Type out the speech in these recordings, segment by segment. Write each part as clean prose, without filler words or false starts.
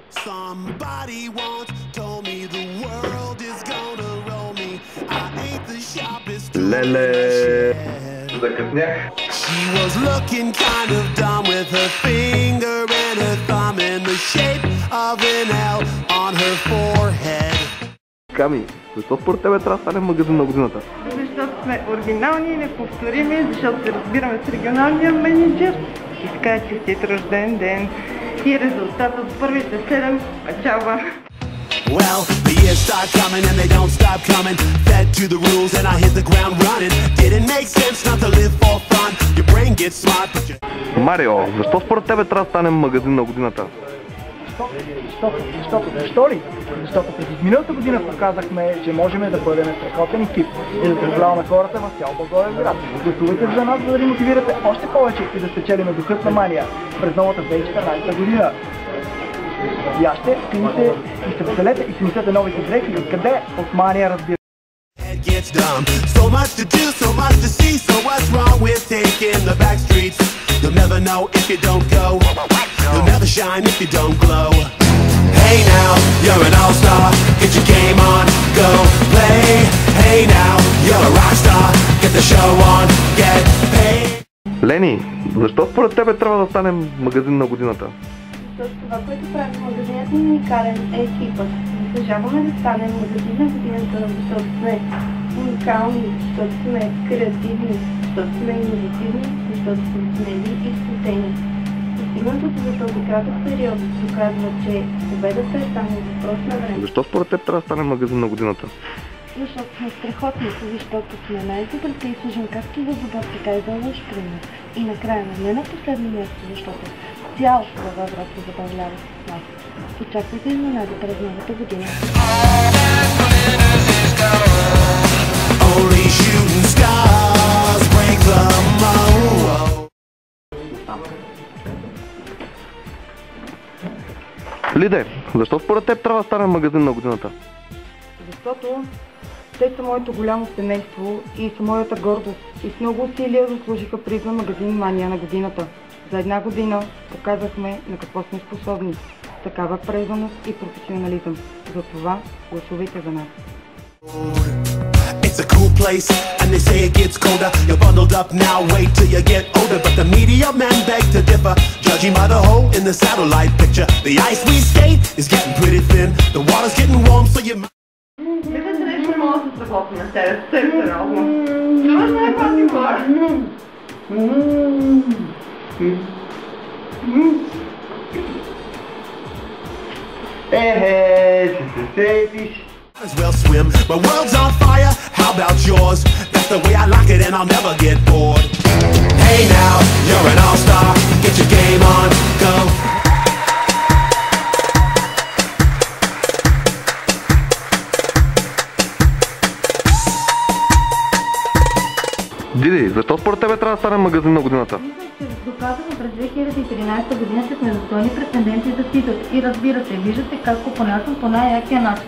Somebody once told me the world is gonna roll me. I ain't the sharpest tool in the shed. She was looking kind of dumb with her finger and her thumb in the shape of an L on her forehead. Ками, защо според тебе трябва да стане магазин на годината? Защото сме оригинални и неповторими, защото се разбираме с регионалния менеджер и така честит рожден ден. И резултатът от първите 7 печалба. Well, the years start coming and they don't stop coming. Fed to the rules and I hit the ground running. Didn't make sense not to live for fun. Your brain gets smart, but you... Марио, защо според тебе трябва да стане магазин на годината? Защо ли? Защото през миналата година показахме, че можем да бъдем страхотен екип и да забавляваме хората в цял Благоевград. Гласувайте за нас, за да ни мотивирате още повече и да спечелим духът на Мания през новата 2014 година. Яще, пийте и се веселете и си мислете новите дрехи. Откъде? От Мания, разбира. Gets dumb. So much to do, so much to see. So what's wrong with taking the back streets? You'll never know if you don't go. You'll never shine if you don't glow. Hey now, you're an all-star. Get your game on, go play. Hey now, you're a rock star. Get the show on, get paid. Лени, защо според тебе трябва да станем магазин на годината? Защото това, което прави магазинът ни уникален, е екипът. Заслужаваме да станем магазин на годината, защото сме уникални, защото сме креативни, защото сме иновативни, защото сме смели и сплотени. Постигнатото за този кратък период доказва, че победата е само въпрос на време. Защо според теб трябва да станем магазин на годината? Защото сме страхотни, защото сме най-добрите и служим както за добър, така и за лош пример. И накрая, но не на последно място, защото цял Благоевград се забавлява с нас. Очаквайте изненади през новата година. Лиде, защо според теб трябва да станем магазин на годината? Защото те са моето голямо семейство и са моята гордост. И с много усилия заслужиха приза магазин Мания на годината. За една година показахме на какво сме способни. Такава преданост и професионализъм. Затова гласувайте за нас. It's a cool place, and they say it gets colder. You're bundled up now, wait till you get older. But the media men beg to differ, judging by the hole in the satellite picture. The ice we skate is getting pretty thin. The water's getting warm, so you... Мисля, че нещо не мога да се страхотни на тебе, съвсем сериозно. Чуваш най-пази хора? Ще се сетиш. As well swim, my world's on fire, how about yours? That's the way I like it and I'll never get bored. Hey now, you're an all-star, get your game on, go. Диди, защо според тебе трябва да станем магазин на годината? Мисля, че доказано през 2013 година, че сме достойни претенденти за титул. И разбира се, виждате как го понасям по най-якия начин.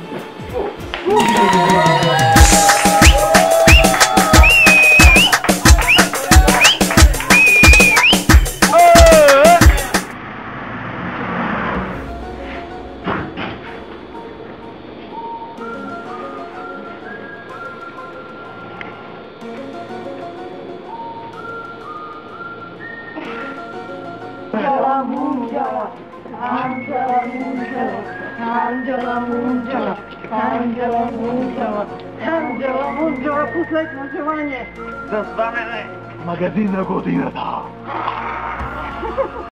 Анджела, последно желание да станем Магазин на годината.